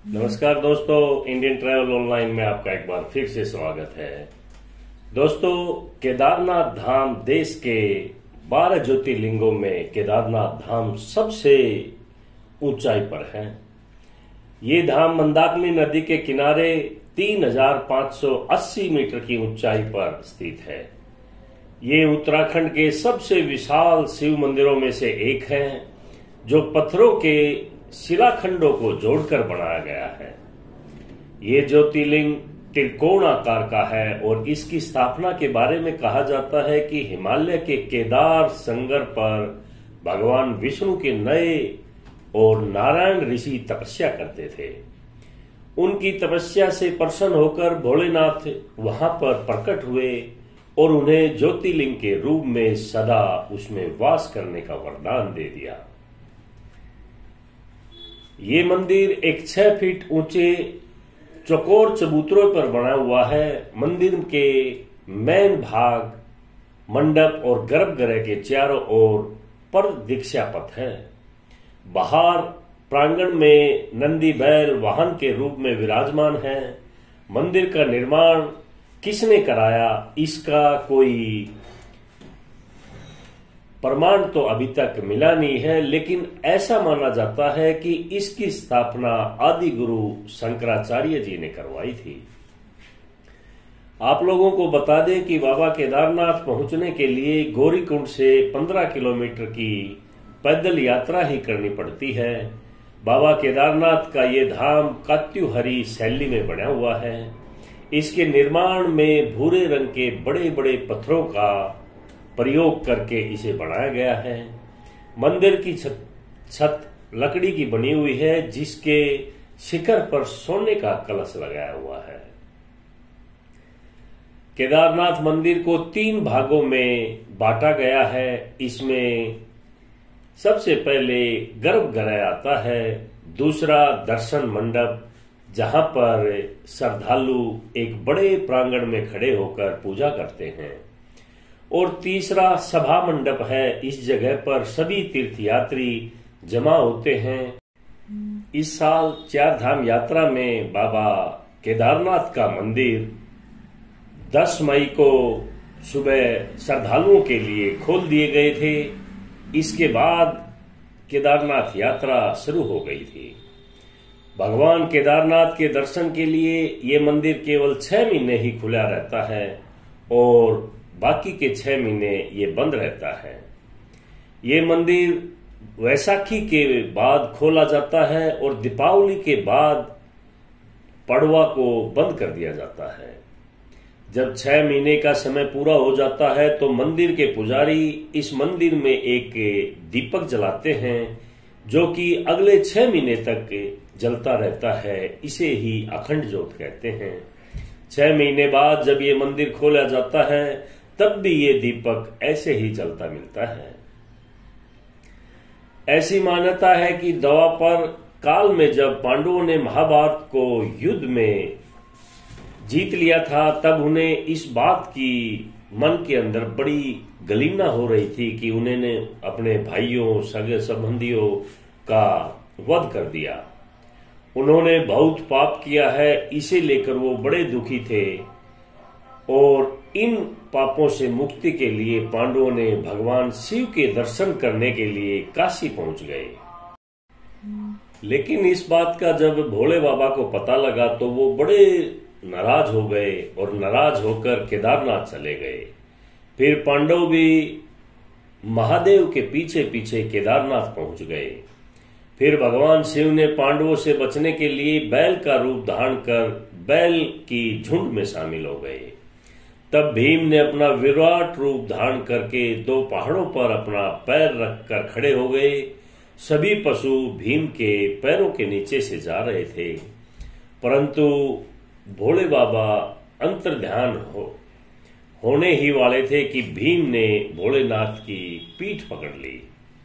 नमस्कार दोस्तों, Indian travel online में आपका एक बार फिर से स्वागत है। दोस्तों, केदारनाथ धाम देश के 12 ज्योतिर्लिंगों में केदारनाथ धाम सबसे ऊंचाई पर है। ये धाम मंदाकिनी नदी के किनारे 3580 मीटर की ऊंचाई पर स्थित है। ये उत्तराखंड के सबसे विशाल शिव मंदिरों में से एक है, जो पत्थरों के शिलाखंडों को जोड़कर बनाया गया है। ये ज्योतिर्लिंग त्रिकोण आकार का है और इसकी स्थापना के बारे में कहा जाता है कि हिमालय के केदार संगर पर भगवान विष्णु के नए और नारायण ऋषि तपस्या करते थे। उनकी तपस्या से प्रसन्न होकर भोलेनाथ वहां पर प्रकट हुए और उन्हें ज्योतिर्लिंग के रूप में सदा उसमें वास करने का वरदान दे दिया। ये मंदिर एक 6 फीट ऊंचे चौकोर चबूतरों पर बना हुआ है। मंदिर के मेन भाग मंडप और गर्भगृह के चारों ओर पर दीक्षा पथ है। बाहर प्रांगण में नंदी बैल वाहन के रूप में विराजमान है। मंदिर का निर्माण किसने कराया, इसका कोई प्रमाण तो अभी तक मिला नहीं है, लेकिन ऐसा माना जाता है कि इसकी स्थापना आदि गुरु शंकराचार्य जी ने करवाई थी। आप लोगों को बता दें कि बाबा केदारनाथ पहुंचने के लिए गौरीकुंड से 15 किलोमीटर की पैदल यात्रा ही करनी पड़ती है। बाबा केदारनाथ का ये धाम कात्युहरी शैली में बना हुआ है। इसके निर्माण में भूरे रंग के बड़े बड़े पत्थरों का प्रयोग करके इसे बनाया गया है। मंदिर की छत लकड़ी की बनी हुई है, जिसके शिखर पर सोने का कलश लगाया हुआ है। केदारनाथ मंदिर को 3 भागों में बांटा गया है। इसमें सबसे पहले गर्भगृह आता है, दूसरा दर्शन मंडप, जहां पर श्रद्धालु एक बड़े प्रांगण में खड़े होकर पूजा करते हैं, और तीसरा सभा मंडप है। इस जगह पर सभी तीर्थयात्री जमा होते हैं। इस साल 4 धाम यात्रा में बाबा केदारनाथ का मंदिर 10 मई को सुबह श्रद्धालुओं के लिए खोल दिए गए थे। इसके बाद केदारनाथ यात्रा शुरू हो गई थी। भगवान केदारनाथ के दर्शन के लिए ये मंदिर केवल 6 महीने ही खुला रहता है और बाकी के 6 महीने ये बंद रहता है। ये मंदिर वैसाखी के बाद खोला जाता है और दीपावली के बाद पड़वा को बंद कर दिया जाता है। जब 6 महीने का समय पूरा हो जाता है तो मंदिर के पुजारी इस मंदिर में एक दीपक जलाते हैं, जो कि अगले 6 महीने तक जलता रहता है। इसे ही अखंड ज्योत कहते हैं। 6 महीने बाद जब ये मंदिर खोला जाता है, तब भी ये दीपक ऐसे ही जलता मिलता है। ऐसी मान्यता है कि द्वापर काल में जब पांडवों ने महाभारत को युद्ध में जीत लिया था, तब उन्हें इस बात की मन के अंदर बड़ी गलीना हो रही थी कि उन्होंने अपने भाइयों सगे संबंधियों का वध कर दिया। उन्होंने बहुत पाप किया है, इसे लेकर वो बड़े दुखी थे और इन पापों से मुक्ति के लिए पांडवों ने भगवान शिव के दर्शन करने के लिए काशी पहुंच गए। लेकिन इस बात का जब भोले बाबा को पता लगा तो वो बड़े नाराज हो गए और नाराज होकर केदारनाथ चले गए। फिर पांडव भी महादेव के पीछे पीछे केदारनाथ पहुंच गए। फिर भगवान शिव ने पांडवों से बचने के लिए बैल का रूप धारण कर बैल की झुंड में शामिल हो गए। तब भीम ने अपना विराट रूप धारण करके 2 पहाड़ों पर अपना पैर रखकर खड़े हो गए। सभी पशु भीम के पैरों के नीचे से जा रहे थे, परंतु भोले बाबा अंतर्ध्यान होने ही वाले थे कि भीम ने भोलेनाथ की पीठ पकड़ ली।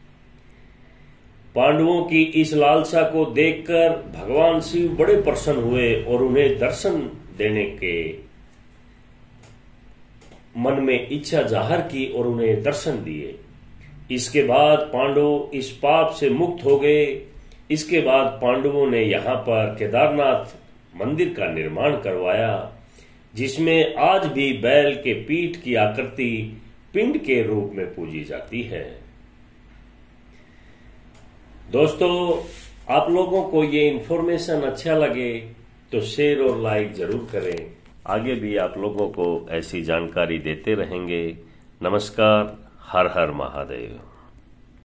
पांडवों की इस लालसा को देखकर भगवान शिव बड़े प्रसन्न हुए और उन्हें दर्शन देने के मन में इच्छा जाहिर की और उन्हें दर्शन दिए। इसके बाद पांडव इस पाप से मुक्त हो गए। इसके बाद पांडवों ने यहाँ पर केदारनाथ मंदिर का निर्माण करवाया, जिसमें आज भी बैल के पीठ की आकृति पिंड के रूप में पूजी जाती है। दोस्तों, आप लोगों को ये इन्फॉर्मेशन अच्छा लगे तो शेयर और लाइक जरूर करें। आगे भी आप लोगों को ऐसी जानकारी देते रहेंगे। नमस्कार। हर हर महादेव।